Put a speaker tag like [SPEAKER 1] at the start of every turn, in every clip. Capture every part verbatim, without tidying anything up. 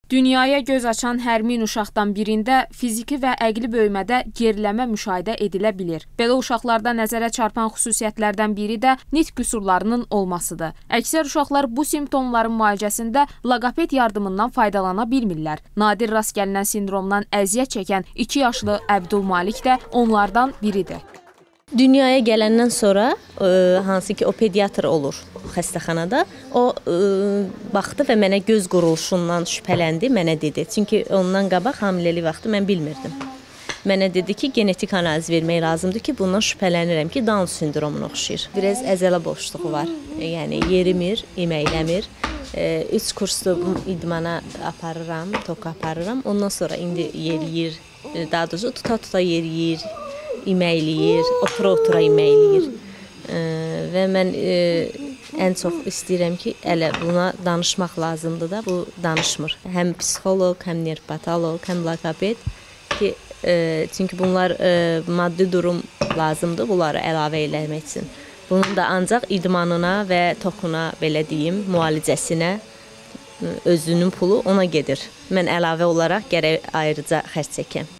[SPEAKER 1] Dünyaya göz açan hər min uşaqdan birində fiziki və əqli böyümədə geriləmə müşahidə edilə bilir. Belə uşaqlarda nəzərə çarpan xüsusiyyətlərdən biri də nitq qüsurlarının olmasıdır. Əksər uşaqlar bu simptomların müalicəsində loqoped yardımından faydalana bilmirlər. Nadir rast gəlinən sindromdan əziyyət çəkən iki yaşlı Əbdülmalik də onlardan biridir.
[SPEAKER 2] Dünyaya gələndən sonra e, hansı ki o pediatr olur xəstəxanada, o e, baxdı və mənə göz quruluşundan şübhələndi, mənə dedi. Çünki ondan qabaq hamiləlik vaxtı mən bilmirdim. Mənə dedi ki, genetik analiz vermək lazımdır ki, bundan şübhələnirəm ki, Down sindromuna oxşayır. Biraz əzələ boşluğu var, yəni yerimir, iməkləmir. E, üç kurslu idmana aparıram, tok aparıram. Ondan sonra indi yeriyir, daha doğrusu tuta-tuta yeriyir. İməkləyir, otura-otura iməkləyir e, və mən e, ən çox istəyirəm ki, elə buna danışmaq lazımdır da, bu danışmır. Həm psixoloq, həm nevropatoloq, həm loqoped ki, e, çünki bunlar e, maddi durum lazımdır bunları əlavə eləmək üçün. Bunun da ancaq idmanına və tokuna, belə deyim, müalicəsinə özünün pulu ona gedir. Mən əlavə olaraq gərək ayrıca xərc çəkəm.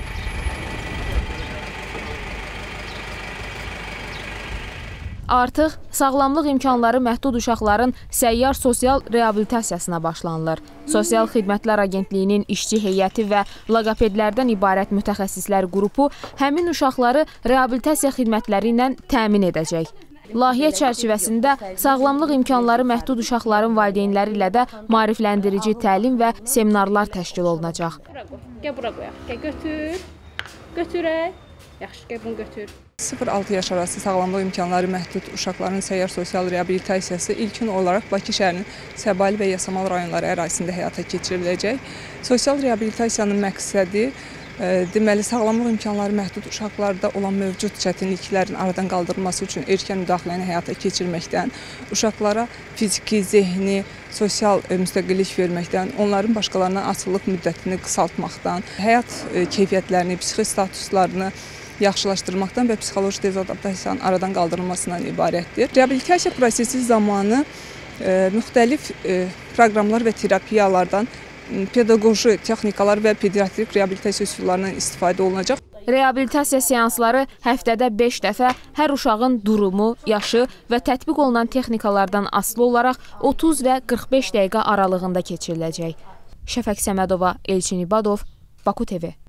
[SPEAKER 1] Artıq sağlamlıq imkanları məhdud uşaqların səyyar sosial reabilitasiyasına başlanılır. Sosial Xidmətlər Agentliyinin işçi heyəti və loqopedlərdən ibarət mütəxəssislər qrupu həmin uşaqları reabilitasiya xidmətləri ilə təmin edəcək. Layihə çərçivəsində sağlamlıq imkanları məhdud uşaqların valideynləri ilə də maarifləndirici təlim və seminarlar təşkil olunacaq.
[SPEAKER 3] Gəl bura qoyaq. Gəl götür. Götürək. Yaxşı, gəl bunu götür.
[SPEAKER 4] sıfır altı yaş arası sağlamlıq imkanları məhdud uşaqların səyyar sosial reabilitasiyası ilkin olaraq Bakı şəhərinin Səbail və Yasamal rayonları ərazisində həyata keçiriləcək. Sosial reabilitasiyanın məqsədi e, deməli sağlamlıq imkanları məhdud uşaqlarda olan mövcud çətinliklərin aradan qaldırılması üçün erkən müdaxiləni həyata keçirməkdən, uşaqlara fiziki, zehni, sosial e, müstəqillik verməkdən, onların başqalarına açılıq müddətini qısaltmaqdan, həyat e, keyfiyyətlərini, psixi statuslarını yaxşılaşdırmaqdan və psixoloji dezadaptasiyanın aradan qaldırılmasından ibarətdir. Reabilitasiya prosesi zamanı e, müxtəlif e, proqramlar və terapiyalardan pedaqoji texnikalar və pediatrik reabilitasiya üsullarından istifadə olunacaq.
[SPEAKER 1] Reabilitasiya seansları həftədə beş dəfə hər uşağın durumu, yaşı və tətbiq olunan texnikalardan asılı olaraq otuz və qırx beş dəqiqə aralığında keçiriləcək. Şəfəq Səmədova, Elçin İbadov, Baku T V.